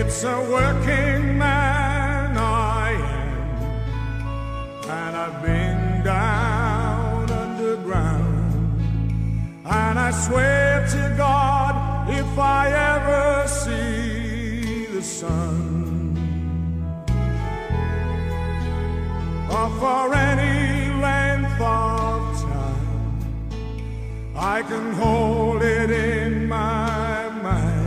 It's a working man I am, and I've been down underground, and I swear to God, if I ever see the sun, or for any length of time, I can hold it in my mind.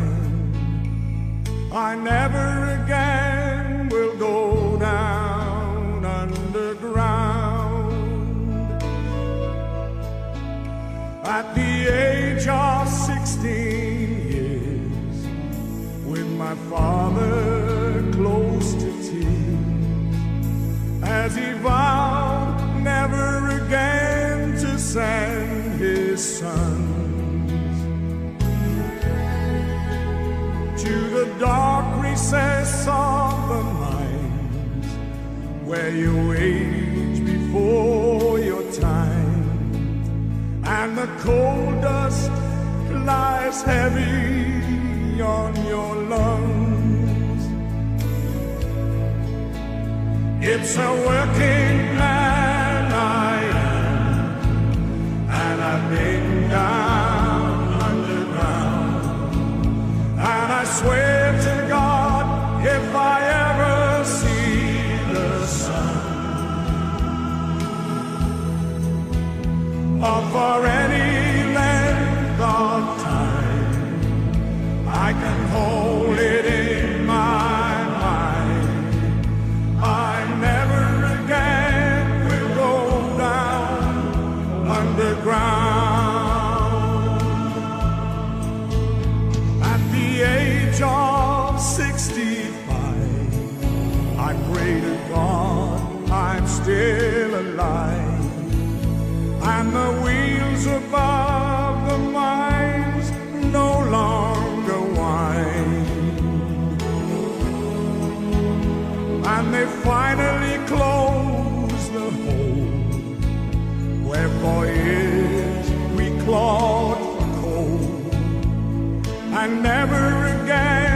I never again will go down underground. At the age of 16 years, with my father close to tears, as he vowed never again to send his sons to the dark recess of the mines, where you age before your time, and the coal dust lies heavy on your lungs. It's a working man I am, and I've been down underground, and I swear to God, if I ever see the sun, or for any length of time, I can hold it in my mind. I never again will go down underground. At the age of 65, I pray to God I'm still alive, and the wheels above the mines no longer wind, and they finally close the hole where for years we clawed for coal, and never again